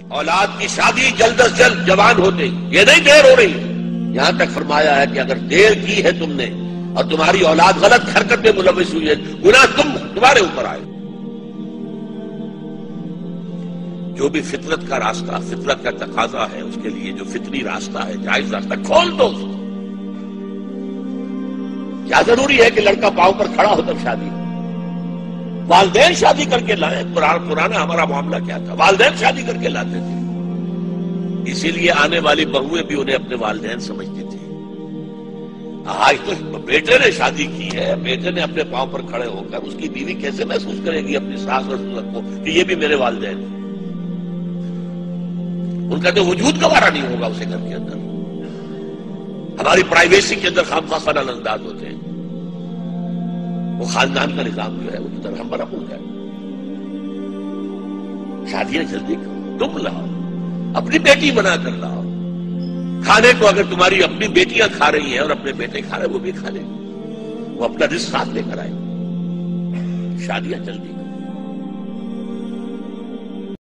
اولاد کی شادی جلد از جلد جوان ہوتے، یہ نہیں دیر ہو رہی، یہاں تک فرمایا ہے کہ اگر دیر کی ہے تم نے اور تمہاری اولاد غلط حرکت میں ملوث ہوئی ہے، گناہ تمہارے اوپر آئے۔ جو بھی فطرت کا راستہ، فطرت کا تقاضا ہے، اس کے لیے جو فطری راستہ ہے، جائز راستہ، کھول دو اس کو۔ کیا ضروری ہے کہ لڑکا پاؤں پر کھڑا ہو تب شادی؟ والدین شادی کر کے لائے۔ پرانا ہمارا معاملہ کیا تھا؟ والدین شادی کر کے لاتے تھے، اسی لیے آنے والی بہویں بھی انہیں اپنے والدین سمجھتی تھی۔ آج تو بیٹے نے شادی کی ہے، بیٹے نے اپنے پاؤں پر کھڑے ہو کر، اس کی بیوی کیسے محسوس کرے گی اپنی ساس اور سسر کو کہ یہ بھی میرے والدین ہیں؟ ان کا تو وجود گوارا نہیں ہوگا اسے گھر کے اندر۔ ہماری پرائیویسی کے اندر خامخواہ خلل انداز ہوتے ہیں، وہ خاندان کا نظام جو ہے وہ ادھر ہم برہم ہو جائے۔ شادیاں جلدی کرو، تم لاؤ، اپنی بیٹی بنا کر لاؤ۔ کھانے کو اگر تمہاری اپنی بیٹیاں کھا رہی ہیں اور اپنے بیٹے کھا رہے ہیں، وہ بھی کھا لیں، وہ اپنا رزق ساتھ لے کر آئے۔ شادیاں جلدی کرو۔